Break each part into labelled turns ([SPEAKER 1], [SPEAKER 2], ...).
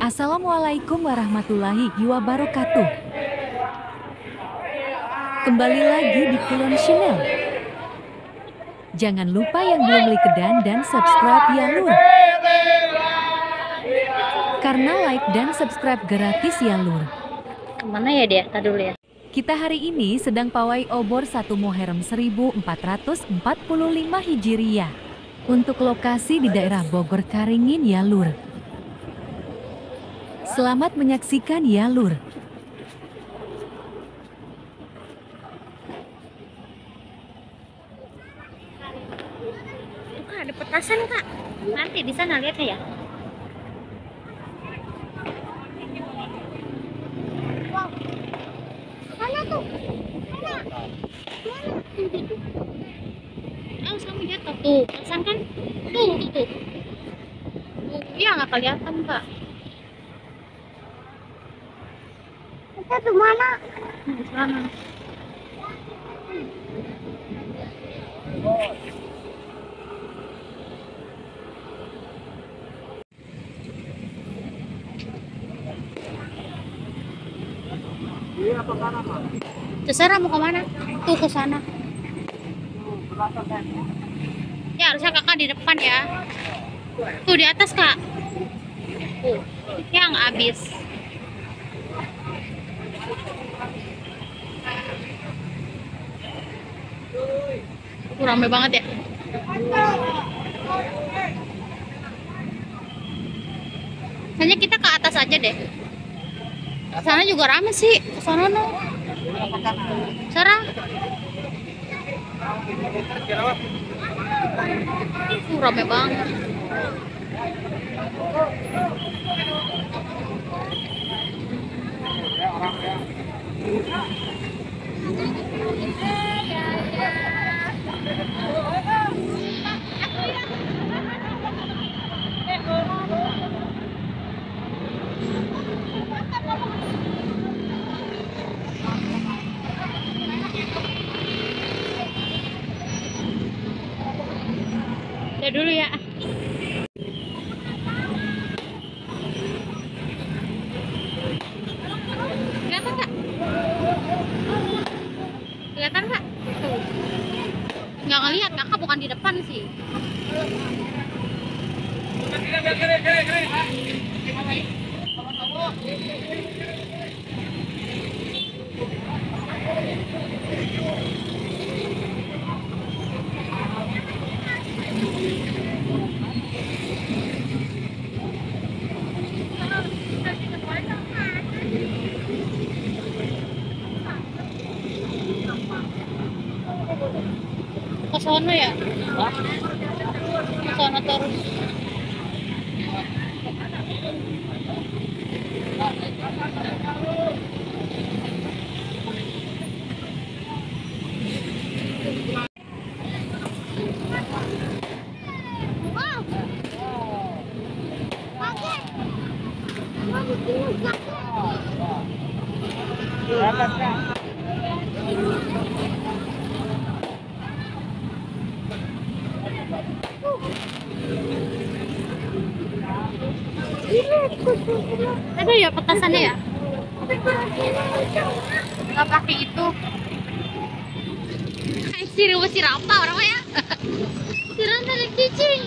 [SPEAKER 1] Assalamualaikum warahmatullahi wabarakatuh. Kembali lagi di Kulon Channel. Jangan lupa yang belum likedan dan subscribe ya lur. Karena like dan subscribe gratis ya lur.
[SPEAKER 2] Kemana ya dia? Tadi dulu ya.
[SPEAKER 1] Kita hari ini sedang pawai obor 1 Muharram 1445 Hijriah. Untuk lokasi di daerah Bogor Karingin ya lur. Selamat menyaksikan ya lur.
[SPEAKER 2] Tuh kak, ada petasan kak. Nanti di sana lihatnya ya. Wow. Mana tuh? Mana? Mana? Oh, sama jatuh tuh. Petasan kan? Tuh. Iya nggak kelihatan kak. Kita tuh mana? Di sana. Terserah mau kemana? Tuh ke sana. Ya harusnya kakak di depan ya. Tuh di atas kak. Tuh yang habis. Rame banget ya. Hanya kita ke atas aja deh. Sana juga rame sih. Ke sana no. Sarah. Rame banget. Udah dulu ya. Kelihatan nggak? Kelihatan nggak? Tuh. Nggak ngeliat, kakak bukan di depan sih. Ke sono ya? Ke sono terus. Ada ya petasannya ya? Gak pakai itu. Si Rapa orangnya. Si Rapa lagi cicing.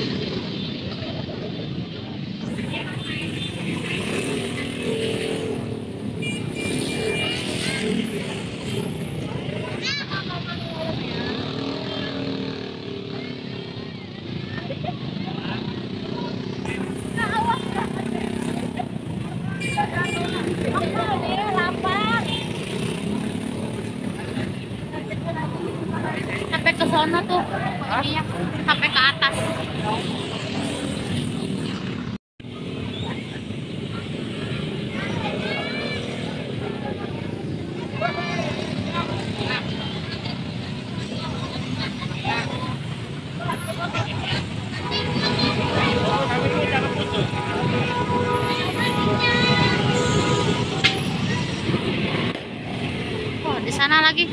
[SPEAKER 2] Sampai ke sono tuh, ininya sampai ke atas. Oh, di sana lagi.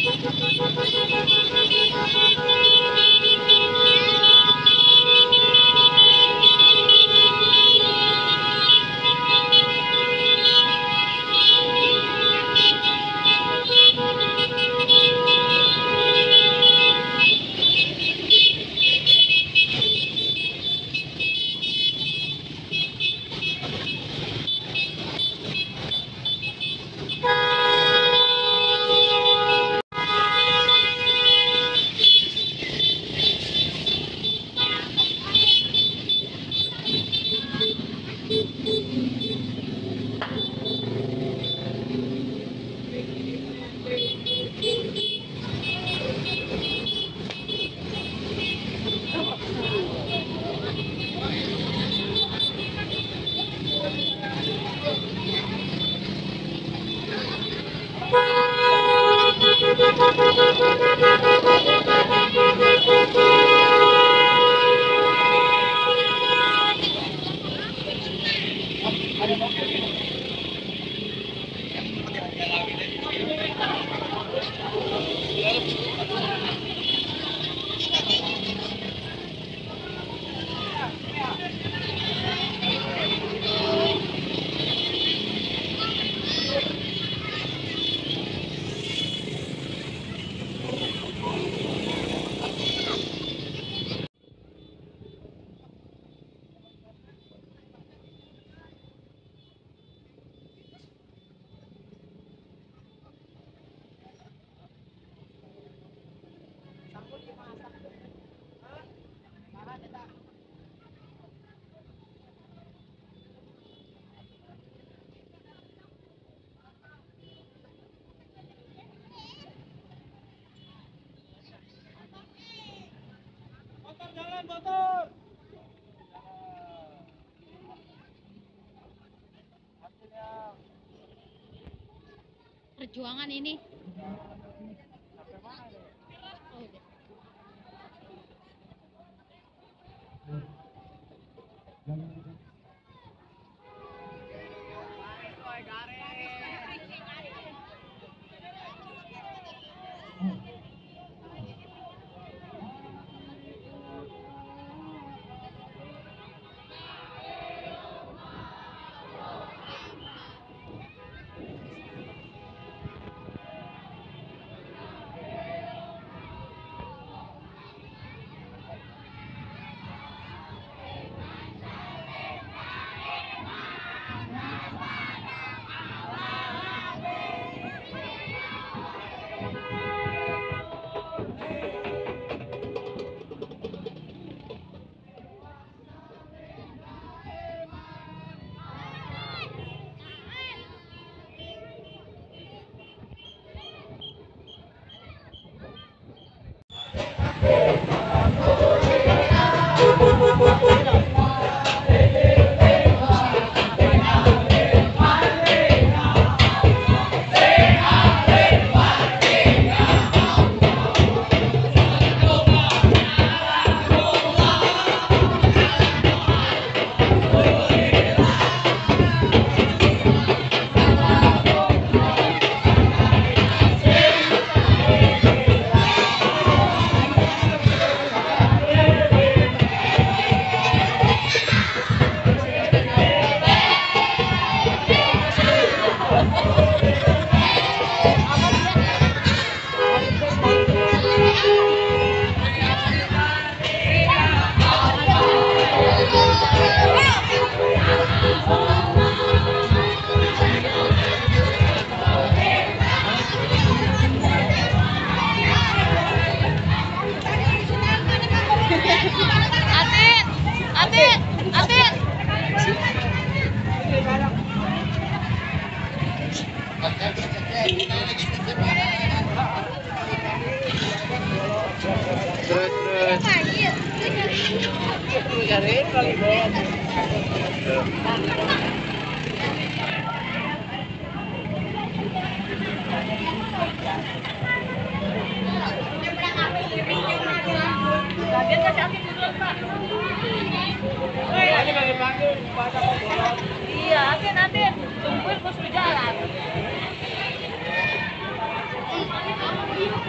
[SPEAKER 2] Perjuangan ini.
[SPEAKER 3] Iya, Atin, tungguin bos berjalan.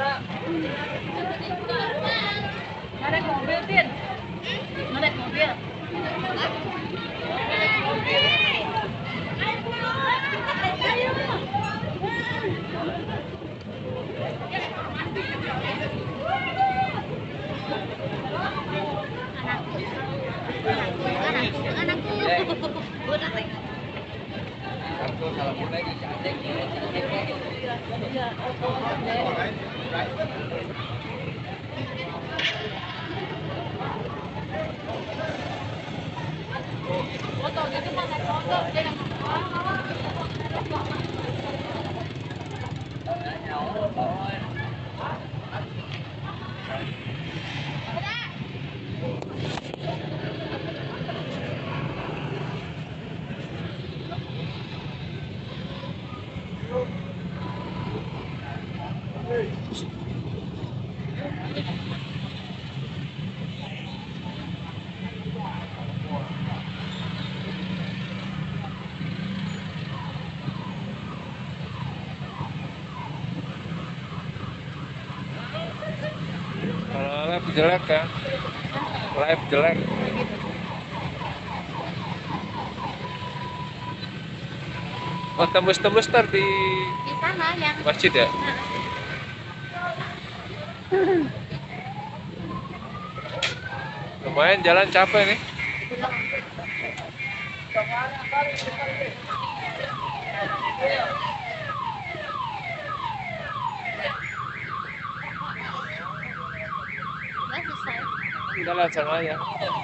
[SPEAKER 1] Naik mobil, Tin. Naik mobil.
[SPEAKER 3] Kalau live jelek ya, live jelek. Oh, tembus-tembus ntar di
[SPEAKER 2] sana yang
[SPEAKER 3] masjid ya? Lumayan jalan capek nih.
[SPEAKER 2] udah selesai.
[SPEAKER 3] Udah lah, sana aja.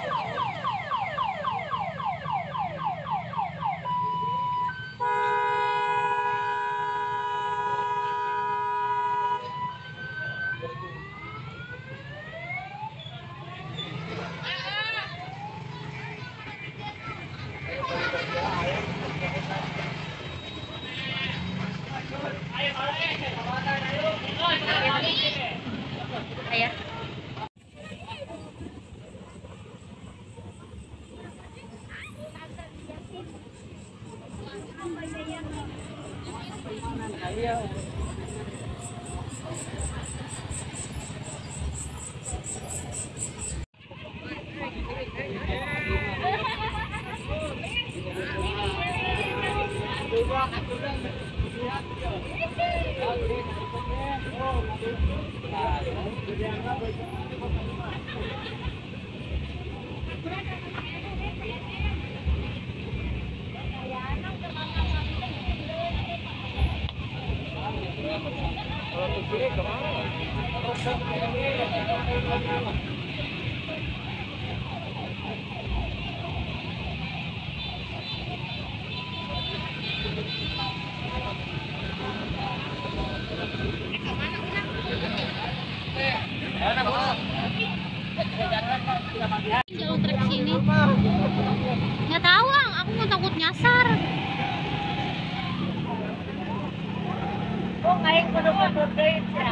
[SPEAKER 2] Ayo. Jalur trek sini. Nggak tahu, aku mau takut nyasar. Oh, kayak bener-bener guys ya.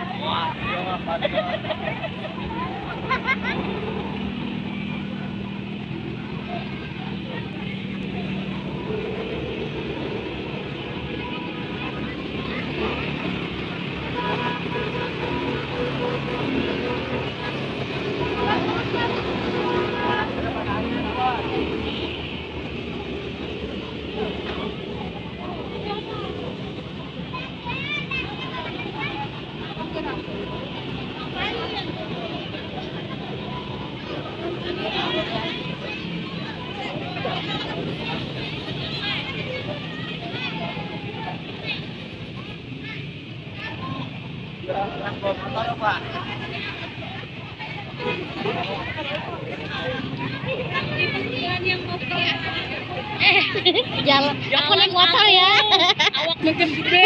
[SPEAKER 2] Jalan, aku naik motor ya. Awak makin gede.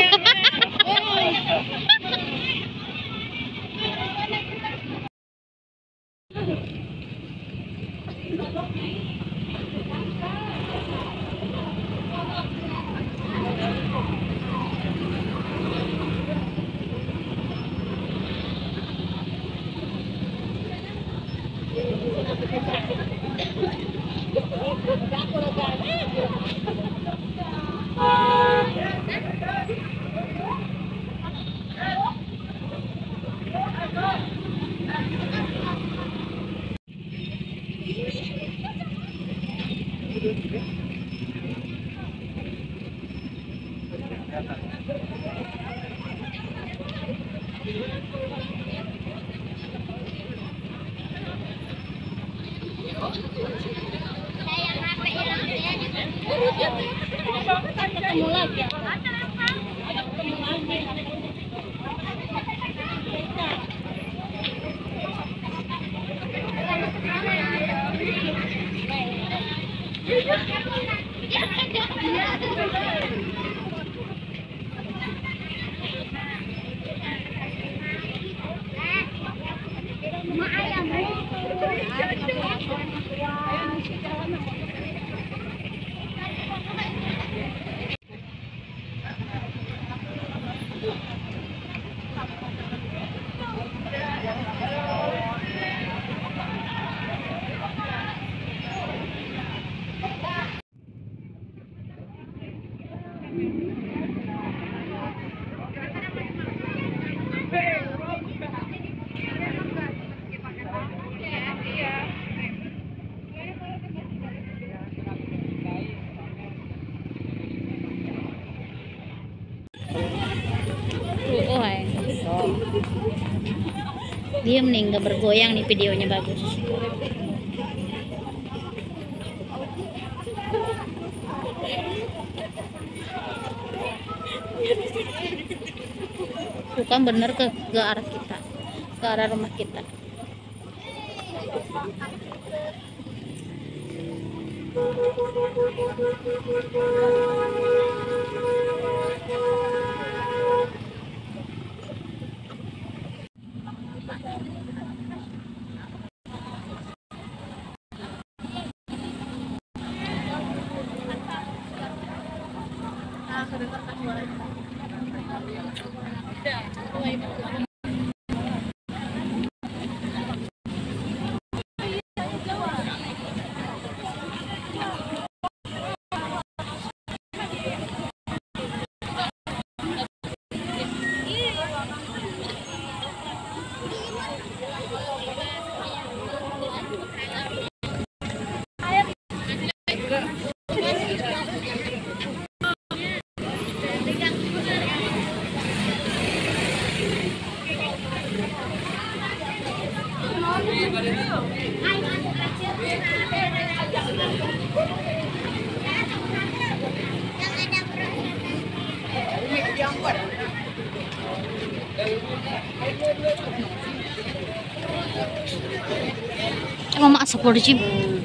[SPEAKER 2] Dia mending nggak bergoyang nih, videonya bagus. Bukan bener ke arah kita, ke arah rumah kita. Mama asap di sini.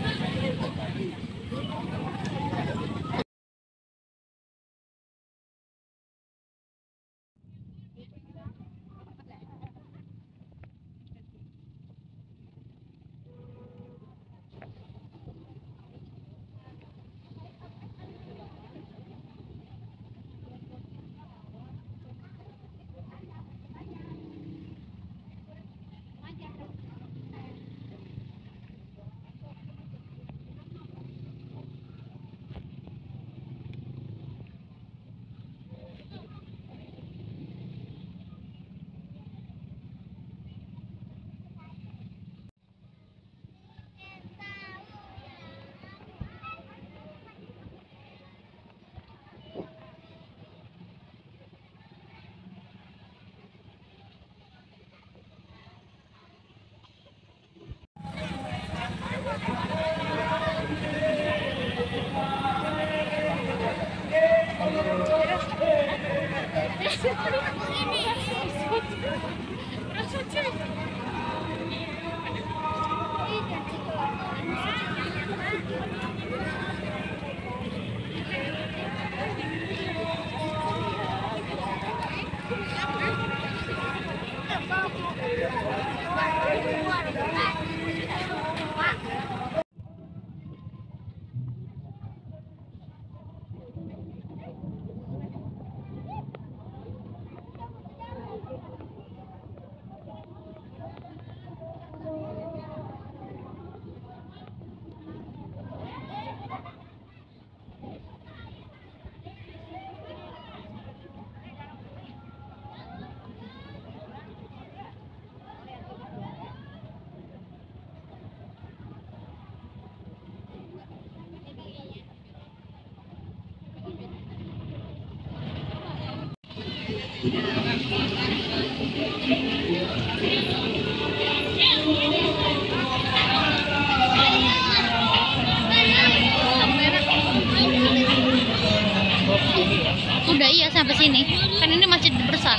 [SPEAKER 2] Udah iya sampai sini. Kan ini masjid besar.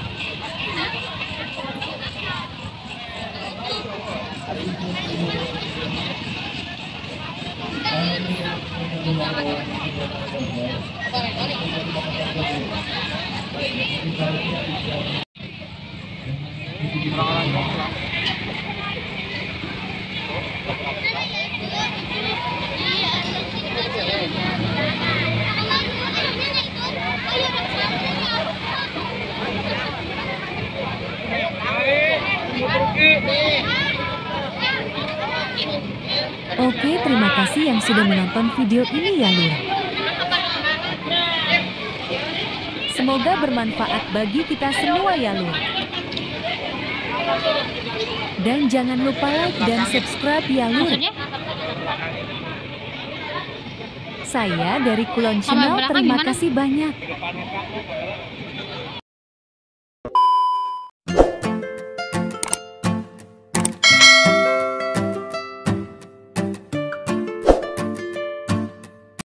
[SPEAKER 1] Oke, terima kasih yang sudah menonton video ini ya Lur. Semoga bermanfaat bagi kita semua ya Lur. Dan jangan lupa like dan subscribe ya Lur.
[SPEAKER 2] Maksudnya?
[SPEAKER 1] Saya dari Kulon
[SPEAKER 2] Sama
[SPEAKER 1] Channel,
[SPEAKER 2] belakang
[SPEAKER 1] terima
[SPEAKER 2] gimana?
[SPEAKER 1] kasih banyak.